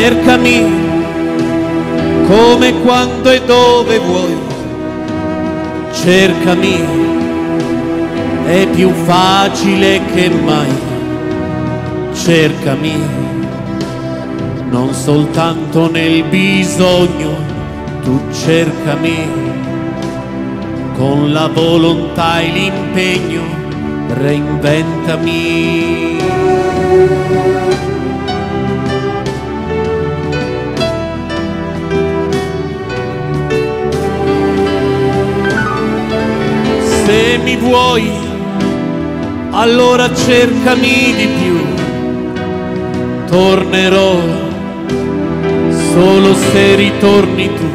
cercami come, quando e dove vuoi, cercami, è più facile che mai, cercami, non soltanto nel bisogno, tu cercami, con la volontà e l'impegno, reinventami. Se mi vuoi, allora cercami di più, tornerò solo se ritorni tu.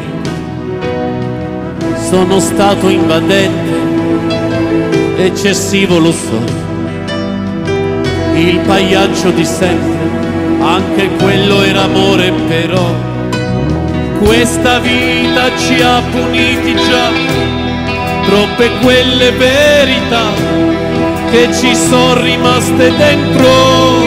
Sono stato invadente, eccessivo lo so, il pagliaccio di sempre, anche quello era amore, però questa vita ci ha puniti già, troppe quelle verità che ci sono rimaste dentro.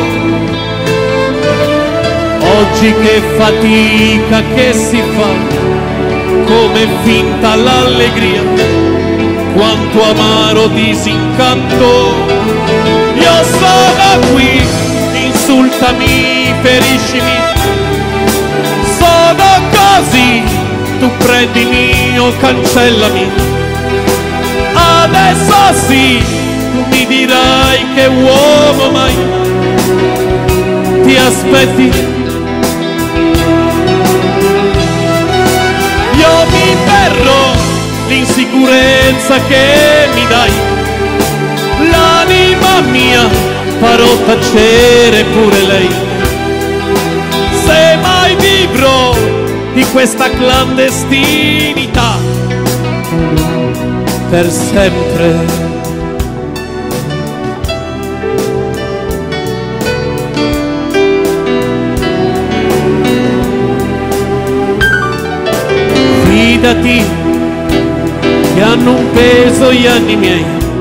Oggi che fatica che si fa, come finta l'allegria, quanto amaro disincanto. Io sono qui, insultami, feriscimi, sono così, tu prendimi o cancellami. Adesso sì, tu mi dirai che uomo mai ti aspetti. Io mi terrò l'insicurezza che mi dai, l'anima mia farò tacere pure lei. Se mai vivrò di questa clandestinità, per sempre. Fidati che hanno un peso gli anni miei,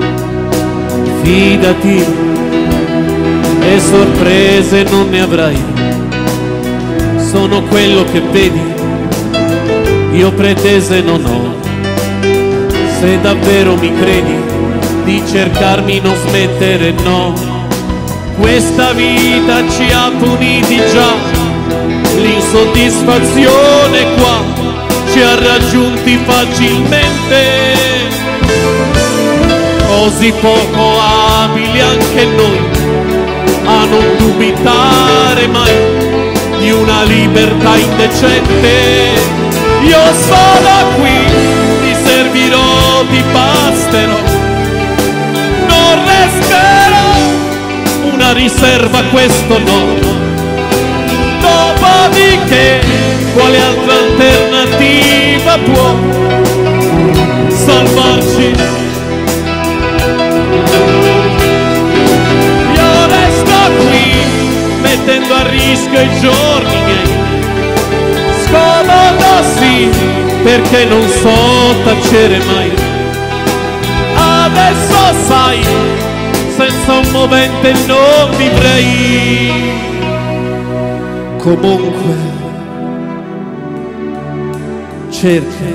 fidati e sorprese non ne avrai. Sono quello che vedi, io pretese non ho. Se davvero mi credi, di cercarmi non smettere, no. Questa vita ci ha puniti già, l'insoddisfazione qua ci ha raggiunti facilmente, così poco abili anche noi a non dubitare mai di una libertà indecente. Io sono qui, ti servirò, ti basterò, non resterò una riserva, questo no. Dopodiché quale altra alternativa può salvarci? Io resto qui mettendo a rischio i giorni miei, scomodo sì, perché non so tacere mai. Adesso sai, senza un movente non vivrei. Comunque cerca,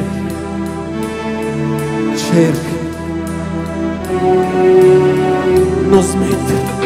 cerca, non smettere.